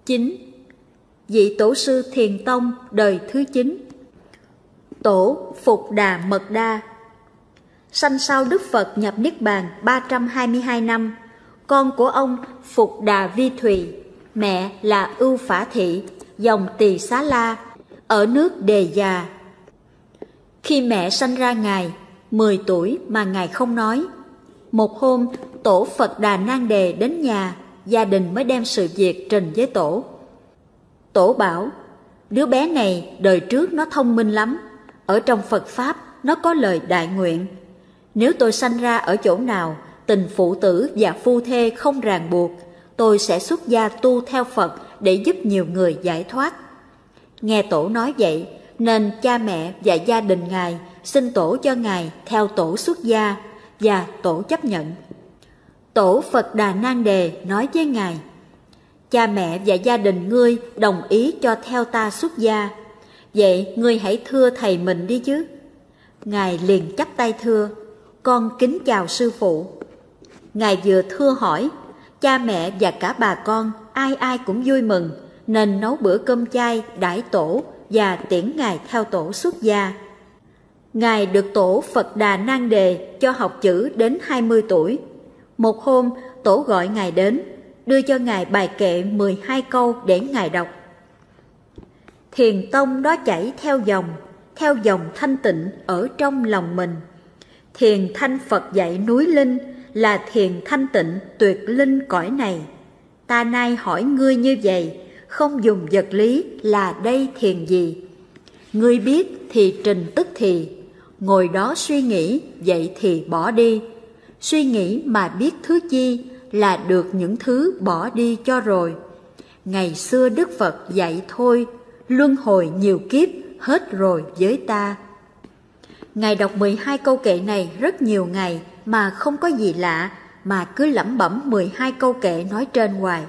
9. Vị tổ sư Thiền Tông đời thứ 9. Tổ Phục Đà Mật Đa. Sanh sau Đức Phật nhập Niết Bàn 322 năm, con của ông Phục Đà Vi Thùy, mẹ là Ưu Phả Thị, dòng Tỳ Xá La, ở nước Đề Già. Khi mẹ sanh ra Ngài, 10 tuổi mà Ngài không nói. Một hôm, tổ Phật Đà Nan Đề đến nhà, gia đình mới đem sự việc trình với tổ. Tổ bảo, đứa bé này đời trước nó thông minh lắm, ở trong Phật Pháp nó có lời đại nguyện. Nếu tôi sanh ra ở chỗ nào, tình phụ tử và phu thê không ràng buộc, tôi sẽ xuất gia tu theo Phật để giúp nhiều người giải thoát. Nghe tổ nói vậy, nên cha mẹ và gia đình Ngài xin tổ cho Ngài theo tổ xuất gia, và tổ chấp nhận. Tổ Phật Đà Nan Đề nói với Ngài, cha mẹ và gia đình ngươi đồng ý cho theo ta xuất gia, vậy ngươi hãy thưa thầy mình đi chứ. Ngài liền chắp tay thưa, con kính chào sư phụ. Ngài vừa thưa hỏi, cha mẹ và cả bà con ai ai cũng vui mừng, nên nấu bữa cơm chay đãi tổ và tiễn Ngài theo tổ xuất gia. Ngài được tổ Phật Đà Nan Đề cho học chữ đến 20 tuổi. Một hôm, tổ gọi Ngài đến, đưa cho Ngài bài kệ 12 câu để Ngài đọc. Thiền tông đó chảy theo dòng thanh tịnh ở trong lòng mình. Thiền thanh Phật dạy núi linh, là thiền thanh tịnh tuyệt linh cõi này. Ta nay hỏi ngươi như vậy, không dùng vật lý là đây thiền gì? Ngươi biết thì trình tức thì, ngồi đó suy nghĩ, vậy thì bỏ đi. Suy nghĩ mà biết thứ chi, là được những thứ bỏ đi cho rồi. Ngày xưa Đức Phật dạy thôi, luân hồi nhiều kiếp hết rồi với ta. Ngài đọc 12 câu kệ này rất nhiều ngày mà không có gì lạ, mà cứ lẩm bẩm 12 câu kệ nói trên hoài.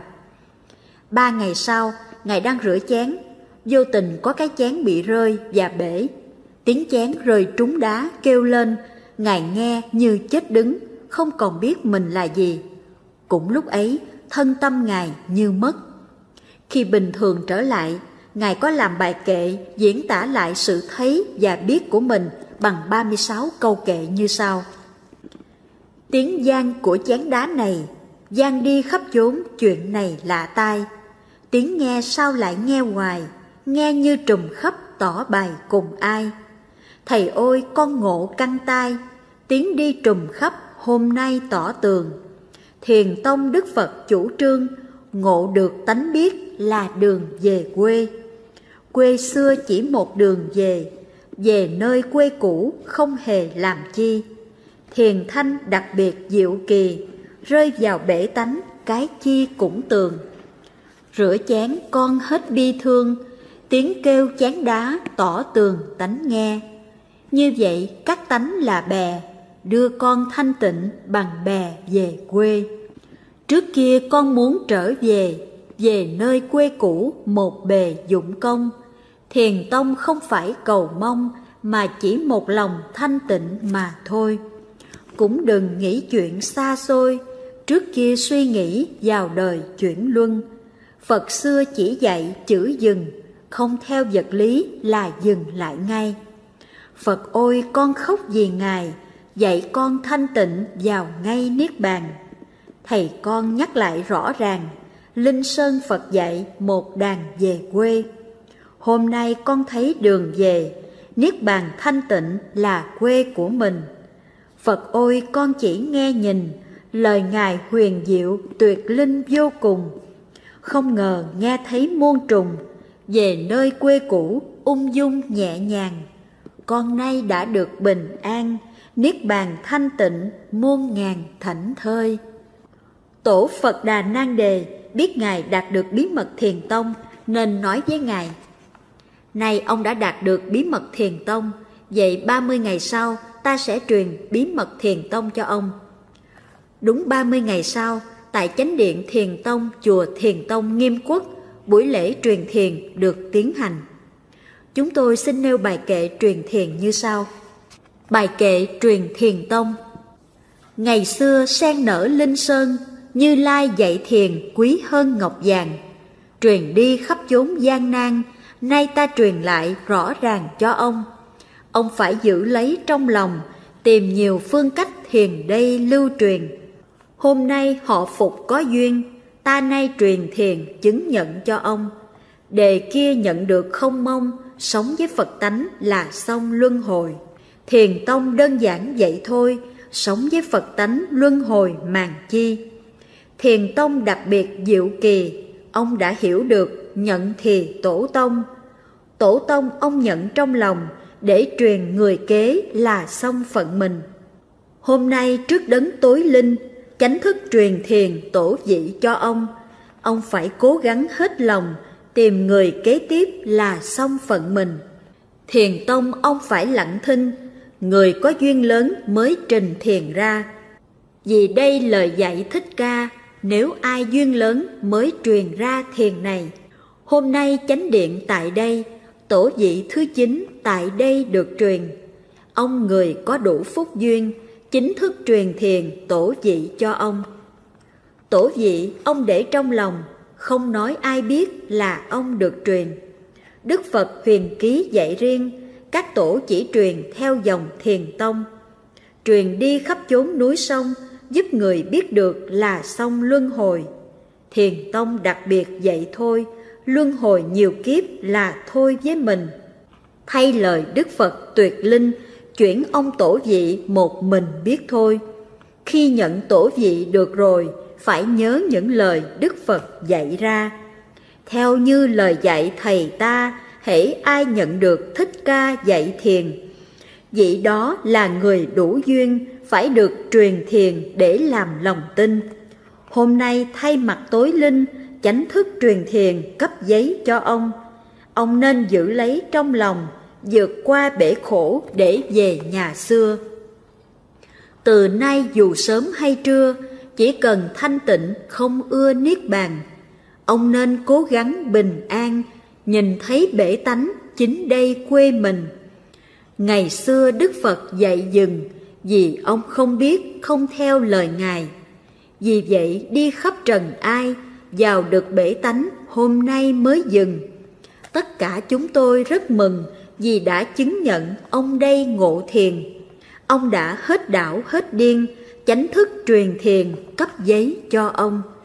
3 ngày sau, Ngài đang rửa chén, vô tình có cái chén bị rơi và bể. Tiếng chén rơi trúng đá kêu lên, Ngài nghe như chết đứng, không còn biết mình là gì. Cũng lúc ấy, thân tâm Ngài như mất. Khi bình thường trở lại, Ngài có làm bài kệ diễn tả lại sự thấy và biết của mình bằng 36 câu kệ như sau. Tiếng vang của chén đá này, vang đi khắp chốn chuyện này lạ tai. Tiếng nghe sao lại nghe hoài, nghe như trùm khắp tỏ bài cùng ai. Thầy ơi con ngộ căn tai, tiếng đi trùm khắp hôm nay tỏ tường. Thiền tông Đức Phật chủ trương, ngộ được tánh biết là đường về quê. Quê xưa chỉ một đường về nơi quê cũ không hề làm chi. Thiền thanh đặc biệt diệu kỳ, rơi vào bể tánh cái chi cũng tường. Rửa chén con hết bi thương, tiếng kêu chén đá tỏ tường tánh nghe. Như vậy các tánh là bè, đưa con thanh tịnh bằng bè về quê. Trước kia con muốn trở về nơi quê cũ một bề dụng công. Thiền tông không phải cầu mong, mà chỉ một lòng thanh tịnh mà thôi. Cũng đừng nghĩ chuyện xa xôi, trước kia suy nghĩ vào đời chuyển luân. Phật xưa chỉ dạy chữ dừng, không theo vật lý là dừng lại ngay. Phật ơi con khóc vì Ngài, dạy con thanh tịnh vào ngay Niết Bàn. Thầy con nhắc lại rõ ràng, Linh Sơn Phật dạy một đàn về quê. Hôm nay con thấy đường về, Niết Bàn thanh tịnh là quê của mình. Phật ơi con chỉ nghe nhìn, lời Ngài huyền diệu tuyệt linh vô cùng. Không ngờ nghe thấy muôn trùng, về nơi quê cũ ung dung nhẹ nhàng. Con nay đã được bình an, Niết Bàn thanh tịnh muôn ngàn thảnh thơi. Tổ Phật Đà Nan Đề biết Ngài đạt được bí mật thiền tông, nên nói với Ngài, này ông đã đạt được bí mật thiền tông, vậy 30 ngày sau ta sẽ truyền bí mật thiền tông cho ông. Đúng 30 ngày sau, tại chánh điện Thiền Tông, chùa Thiền Tông Nghiêm Quốc, buổi lễ truyền thiền được tiến hành. Chúng tôi xin nêu bài kệ truyền thiền như sau. Bài kệ truyền thiền tông. Ngày xưa sen nở linh sơn, Như Lai dạy thiền quý hơn ngọc vàng. truyền đi khắp chốn gian nan, nay ta truyền lại rõ ràng cho ông. Ông phải giữ lấy trong lòng, tìm nhiều phương cách thiền đây lưu truyền. Hôm nay họ phục có duyên, ta nay truyền thiền chứng nhận cho ông. Đề kia nhận được không mong, sống với Phật tánh là xong luân hồi. Thiền tông đơn giản vậy thôi, sống với Phật tánh luân hồi màng chi. Thiền tông đặc biệt diệu kỳ, ông đã hiểu được nhận thì tổ tông. Tổ tông ông nhận trong lòng, để truyền người kế là xong phận mình. Hôm nay trước đấng tối linh, chánh thức truyền thiền tổ vị cho ông. Ông phải cố gắng hết lòng, tìm người kế tiếp là xong phận mình. Thiền tông ông phải lặng thinh, người có duyên lớn mới trình thiền ra. Vì đây lời dạy Thích Ca, nếu ai duyên lớn mới truyền ra thiền này. Hôm nay chánh điện tại đây, tổ vị thứ 9 tại đây được truyền. Ông người có đủ phúc duyên, chính thức truyền thiền tổ vị cho ông. Tổ vị ông để trong lòng, không nói ai biết là ông được truyền. Đức Phật huyền ký dạy riêng, các tổ chỉ truyền theo dòng thiền tông. Truyền đi khắp chốn núi sông, giúp người biết được là xong luân hồi. Thiền tông đặc biệt vậy thôi, luân hồi nhiều kiếp là thôi với mình. Thay lời Đức Phật tuyệt linh, chuyển ông tổ vị một mình biết thôi. Khi nhận tổ vị được rồi, phải nhớ những lời Đức Phật dạy ra. Theo như lời dạy thầy ta, hễ ai nhận được Thích Ca dạy thiền, vị đó là người đủ duyên, phải được truyền thiền để làm lòng tin. Hôm nay thay mặt tối linh, chánh thức truyền thiền cấp giấy cho ông. Ông nên giữ lấy trong lòng, vượt qua bể khổ để về nhà xưa. Từ nay dù sớm hay trưa, chỉ cần thanh tịnh không ưa niết bàn. Ông nên cố gắng bình an, nhìn thấy bể tánh chính đây quê mình. Ngày xưa Đức Phật dạy dừng, vì ông không biết không theo lời Ngài. Vì vậy đi khắp trần ai, vào được bể tánh hôm nay mới dừng. Tất cả chúng tôi rất mừng vì đã chứng nhận ông đây ngộ thiền. Ông đã hết đảo hết điên, chánh thức truyền thiền cấp giấy cho ông.